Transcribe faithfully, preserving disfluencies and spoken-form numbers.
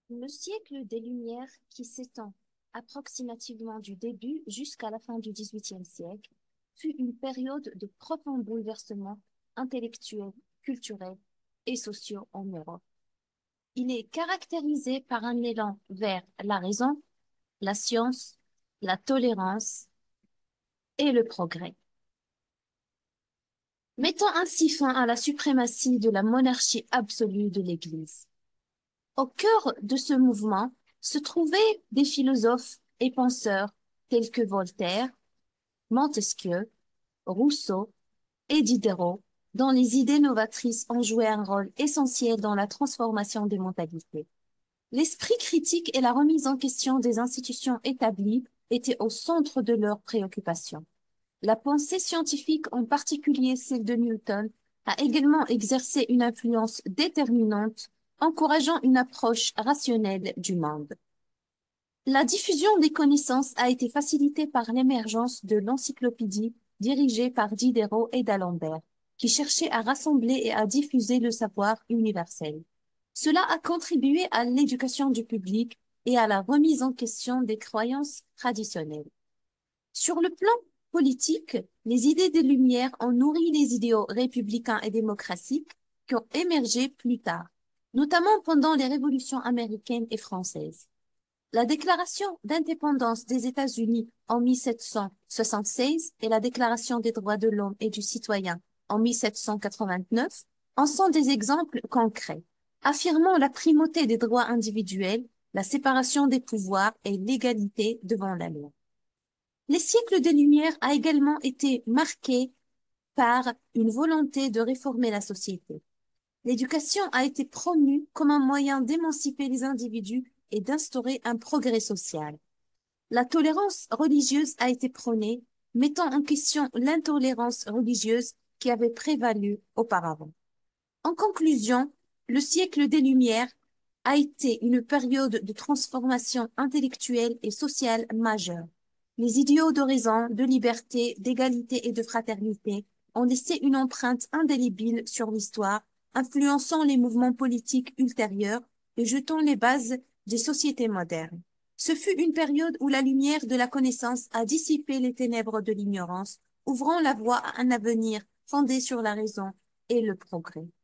Le siècle des Lumières, qui s'étend approximativement du début jusqu'à la fin du dix-huitième siècle, fut une période de profonds bouleversements intellectuels, culturels et sociaux en Europe. Il est caractérisé par un élan vers la raison, la science, la tolérance et le progrès, mettant ainsi fin à la suprématie de la monarchie absolue de l'Église. Au cœur de ce mouvement se trouvaient des philosophes et penseurs tels que Voltaire, Montesquieu, Rousseau et Diderot, dont les idées novatrices ont joué un rôle essentiel dans la transformation des mentalités. L'esprit critique et la remise en question des institutions établies étaient au centre de leurs préoccupations. La pensée scientifique, en particulier celle de Newton, a également exercé une influence déterminante, encourageant une approche rationnelle du monde. La diffusion des connaissances a été facilitée par l'émergence de l'encyclopédie dirigée par Diderot et d'Alembert, qui cherchait à rassembler et à diffuser le savoir universel. Cela a contribué à l'éducation du public et à la remise en question des croyances traditionnelles. Sur le plan politique, les idées des Lumières ont nourri les idéaux républicains et démocratiques qui ont émergé plus tard, notamment pendant les révolutions américaines et françaises. La déclaration d'indépendance des États-Unis en mille sept cent soixante-seize et la déclaration des droits de l'homme et du citoyen en mille sept cent quatre-vingt-neuf en sont des exemples concrets, affirmant la primauté des droits individuels, la séparation des pouvoirs et l'égalité devant la loi. Les siècles des Lumières a également été marqués par une volonté de réformer la société. L'éducation a été promue comme un moyen d'émanciper les individus et d'instaurer un progrès social. La tolérance religieuse a été prônée, mettant en question l'intolérance religieuse qui avait prévalu auparavant. En conclusion, le siècle des Lumières a été une période de transformation intellectuelle et sociale majeure. Les idéaux de raison, de liberté, d'égalité et de fraternité ont laissé une empreinte indélébile sur l'histoire, influençant les mouvements politiques ultérieurs et jetant les bases des sociétés modernes. Ce fut une période où la lumière de la connaissance a dissipé les ténèbres de l'ignorance, ouvrant la voie à un avenir fondé sur la raison et le progrès.